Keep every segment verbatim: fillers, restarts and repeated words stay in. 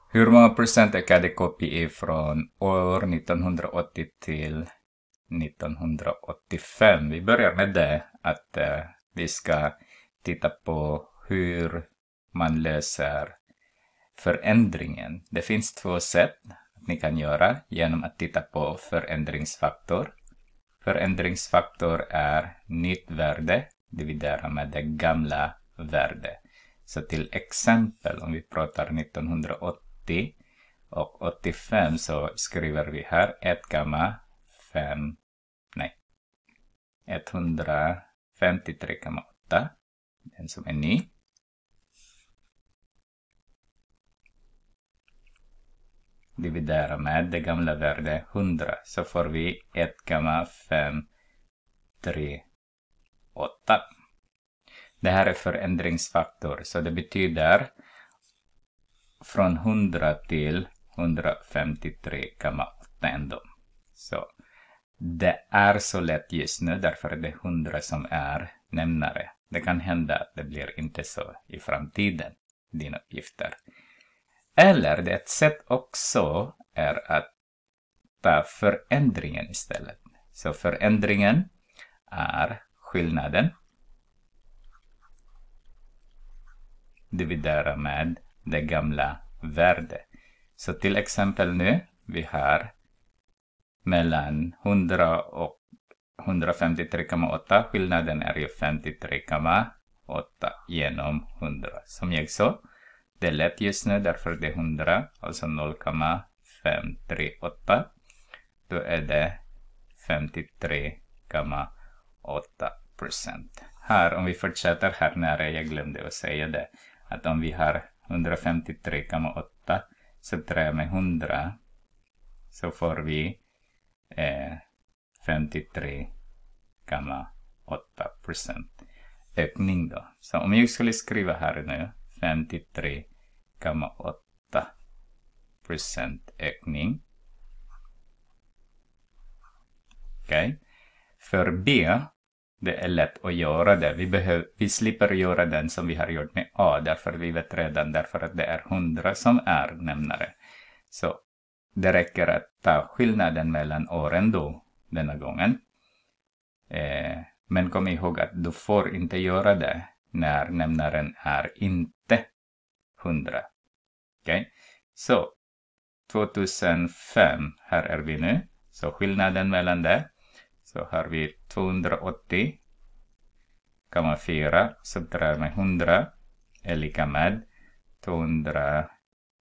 Hur många procent ökade K P I från år nittonhundraåttio till nittonhundraåttiofem? Vi börjar med det att uh, vi ska titta på hur man löser förändringen. Det finns två sätt att ni kan göra genom att titta på förändringsfaktor. Förändringsfaktor är nytt värde dividerat med det gamla värde. Så till exempel om vi pratar nittonhundraåttio och åttiofem så skriver vi här ett komma fem, nej, etthundrafemtiotre komma åtta, den som är ny. Dividera med det gamla värde hundra så får vi ett komma fem tre åtta. Det här är förändringsfaktor så det betyder från hundra till etthundrafemtiotre komma åtta ändå. Så det är så lätt just nu därför att det är hundra som är nämnare. Det kan hända att det blir inte så i framtiden, dina uppgifter. Eller det ett sätt också är att ta förändringen istället. Så förändringen är skillnaden dividera med det gamla värdet. Så till exempel nu vi har mellan hundra och etthundrafemtiotre komma åtta. Skillnaden är ju femtiotre komma åtta genom hundra. Som jag sa, det är lätt just nu därför det är hundra, alltså noll komma fem tre åtta. Då är det femtiotre komma åtta procent. Här, om vi fortsätter här nära, jag glömde att säga det, att om vi har etthundrafemtiotre komma åtta subtraherar med hundra så får vi eh, femtiotre komma åtta procent ökning då. Så om jag skulle skriva här nu femtiotre komma åtta procent ökning. Okej. Okay. För B, det är lätt att göra det. Vi, behöver, vi slipper göra den som vi har gjort med A. Därför vi vet redan därför att det är hundra som är nämnare. Så det räcker att ta skillnaden mellan åren då, denna gången. Eh, men kom ihåg att du får inte göra det när nämnaren är inte hundra. Okej. Okay. Så tvåtusenfem, här är vi nu. Så skillnaden mellan det. Så har vi tvåhundraåttio komma fyra subtraherar med hundra är lika med tvåhundra,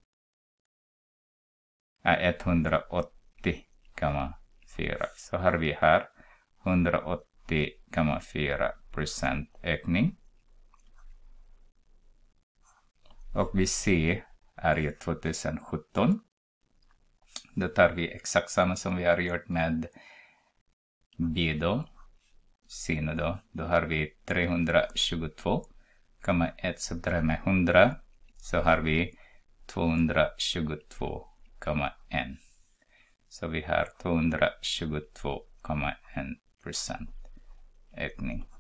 äh, etthundraåttio komma fyra. Så har vi här etthundraåttio komma fyra procent ökning. Och vi ser är ju tjugosjutton. Då tar vi exakt samma som vi har gjort med B då. C då. Då har vi trehundratjugotvå komma ett subtraherar med hundra. Så har vi tvåhundratjugotvå komma ett. Så vi har tvåhundratjugotvå komma ett procent ökning.